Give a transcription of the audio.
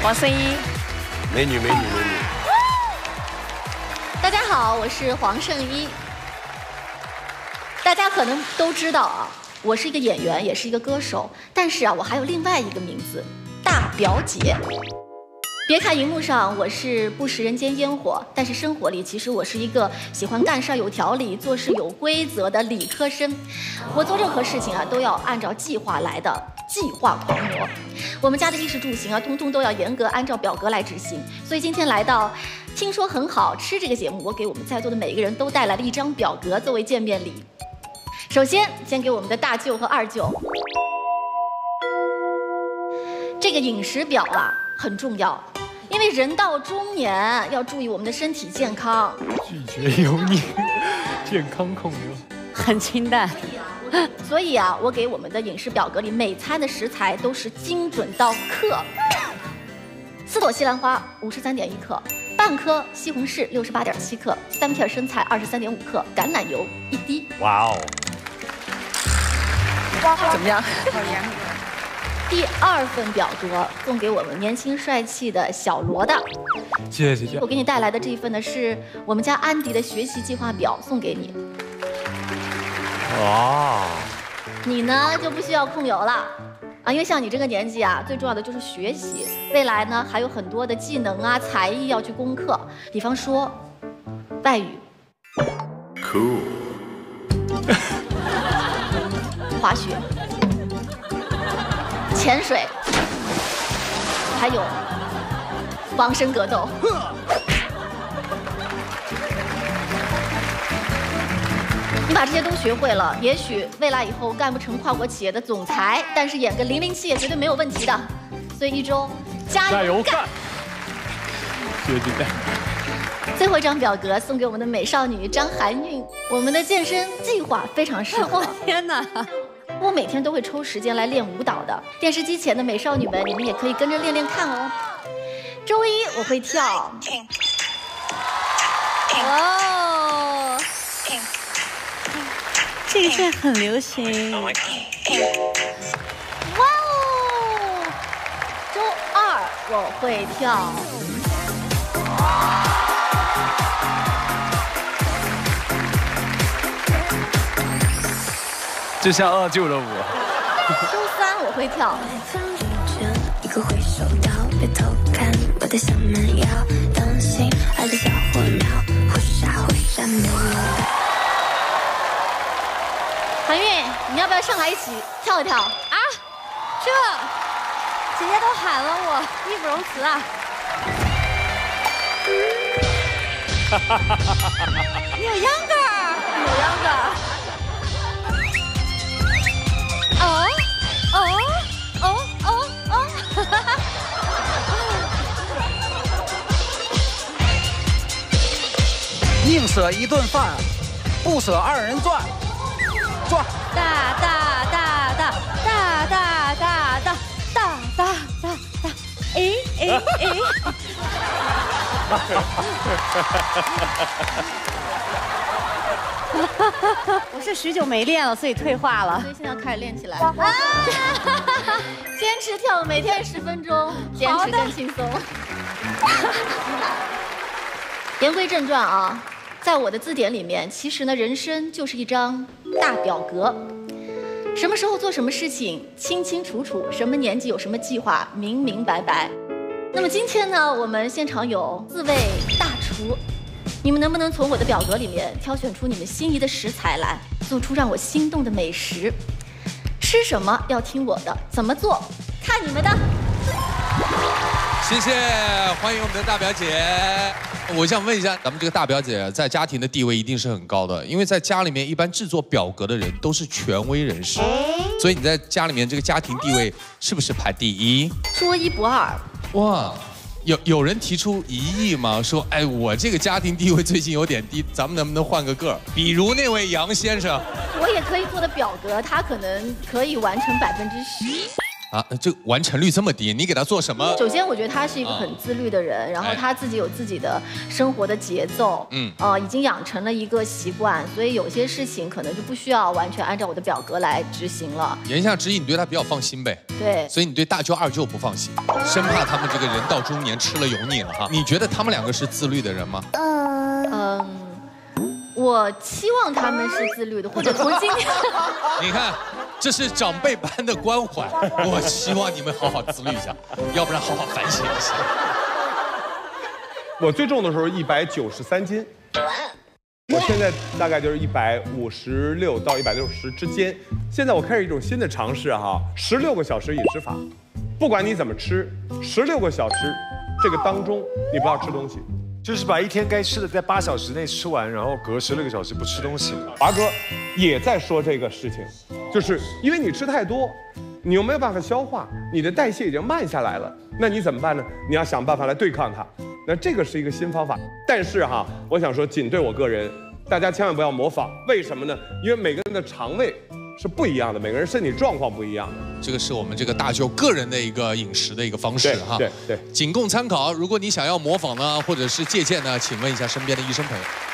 黄圣依， 美女。 大家好，我是黄圣依。大家可能都知道啊，我是一个演员，也是一个歌手，但是啊，我还有另外一个名字——大表姐。别看荧幕上我是不食人间烟火，但是生活里其实我是一个喜欢干事有条理、做事有规则的理科生。我做任何事情啊，都要按照计划来的，计划狂魔。我们家的衣食住行啊，通通都要严格按照表格来执行。所以今天来到听说很好吃这个节目，我给我们在座的每一个人都带来了一张表格作为见面礼。首先给我们的大舅和二舅，这个饮食表啊很重要。因为人到中年要注意我们的身体健康， 拒绝油腻，健康控油， 很清淡。 所以啊，我给我们的饮食表格里每餐的食材都是精准到克。4朵西兰花53.1克，半颗西红柿68.7克，3片生菜23.5克，橄榄油1滴。 哇哦！ 怎么样？ 好严格。 第2份表格送给我们年轻帅气的小罗的， 谢谢。 我给你带来的这一份呢，是我们家安迪的学习计划表，送给你。 哇！ 你呢就不需要控油了啊，因为像你这个年纪啊，最重要的就是学习，未来呢还有很多的技能啊、才艺要去攻克，比方说外语、 Cool 滑雪、潜水，还有防身格斗。你把这些都学会了，也许未来以后干不成跨国企业的总裁，但是演个007也绝对没有问题的。所以一周加油干！ 谢谢蛋。 最后一张表格送给我们的美少女张含韵，我们的健身计划非常适合。 天哪！ 我每天都会抽时间来练舞蹈的。电视机前的美少女们，你们也可以跟着练练看哦。周一我会跳。 哦，这个现在很流行。 哇哦！周二我会跳。 就像二舅的我。 周三我会跳。 一个回首到别偷看我的小蛮腰，当心爱的小火苗，忽闪没有。 韩韵，你要不要上来一起跳一跳啊？ 姐姐都喊了我，义不容辞啊！你有秧歌， 有秧歌。 宁舍一顿饭，不舍2人转。转。 大，哎。我是许久没练了，所以退化了， 所以现在要开始练起来。坚持跳，每天10分钟，坚持更轻松。言归正传啊，在我的字典里面，其实呢，人生就是一张大表格，什么时候做什么事情，清清楚楚；什么年纪有什么计划，明明白白。那么今天呢，我们现场有4位大厨，你们能不能从我的表格里面挑选出你们心仪的食材来，做出让我心动的美食？吃什么要听我的，怎么做看你们的。 谢谢，欢迎我们的大表姐。我想问一下，咱们这个大表姐在家庭的地位一定是很高的，因为在家里面一般制作表格的人都是权威人士，所以你在家里面这个家庭地位是不是排第1？ 说1不2。 哇，有人提出疑义吗？说，哎，我这个家庭地位最近有点低，咱们能不能换个个儿？比如那位杨先生， 我也可以做的表格，他可能可以完成10%。 啊，这完成率这么低，你给他做什么？ 首先，我觉得他是一个很自律的人，然后他自己有自己的生活的节奏，已经养成了一个习惯，所以有些事情可能就不需要完全按照我的表格来执行了。言下之意，你对他比较放心呗？对。所以你对大舅、二舅不放心，生怕他们这个人到中年吃了油腻了哈。你觉得他们两个是自律的人吗？我期望他们是自律的，或者从今天，你看，这是长辈般的关怀。我希望你们好好自律一下，要不然好好反省一下。 我最重的时候193斤，我现在大概就是156到160之间。现在我开始一种新的尝试哈，16个小时饮食法，不管你怎么吃，16个小时这个当中你不要吃东西。 就是把一天该吃的在8小时内吃完，然后隔16个小时不吃东西。 华哥也在说这个事情，就是因为你吃太多，你又没有办法消化，你的代谢已经慢下来了，那你怎么办呢？你要想办法来对抗它。那这个是一个新方法，但是哈，我想说仅对我个人，大家千万不要模仿。为什么呢？因为每个人的肠胃是不一样的，每个人身体状况不一样的。这个是我们这个大舅个人的一个饮食的一个方式哈，对，仅供参考。如果你想要模仿呢，或者是借鉴呢，请问一下身边的医生朋友。